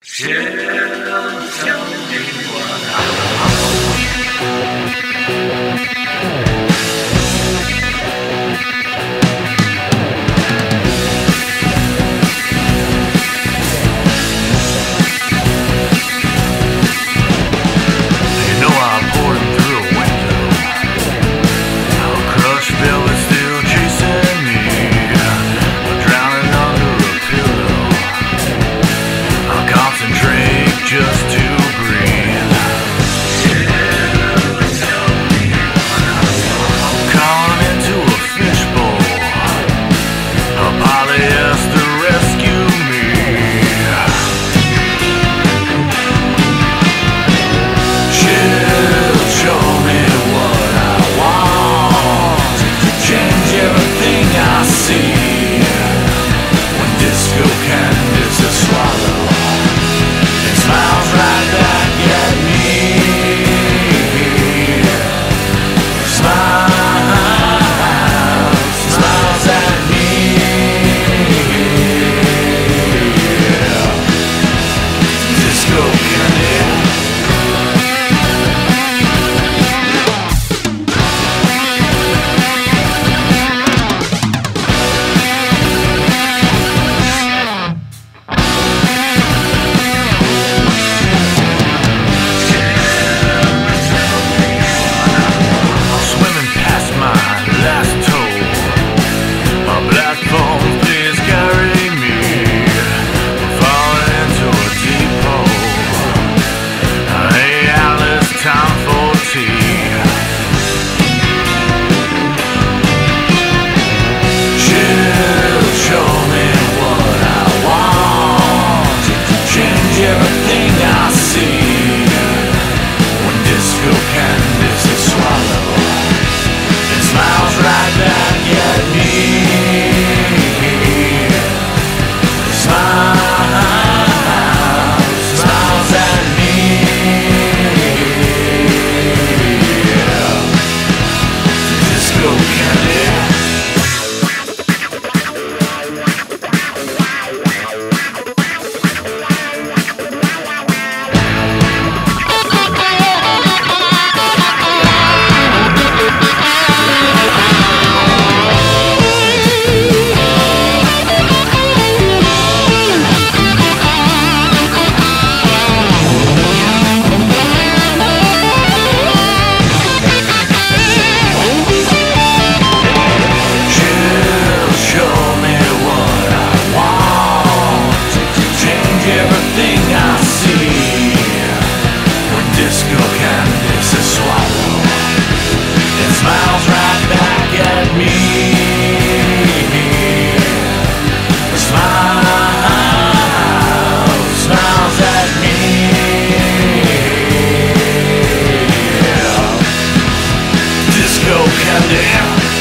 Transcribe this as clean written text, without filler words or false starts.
Just to breathe. Calling into a fishbowl, a polyester rescue me. She'll show me what I want, change everything I see. When disco candy's a swallow, smiles right back at me. Smiles at me. Disco candy. Everything I see, when disco candy's a swallow, it smiles right back at me. Smiles at me. Disco candy. Everything I see, when disco candy's a swallow, it smiles right back at me. Smiles at me. Disco candy.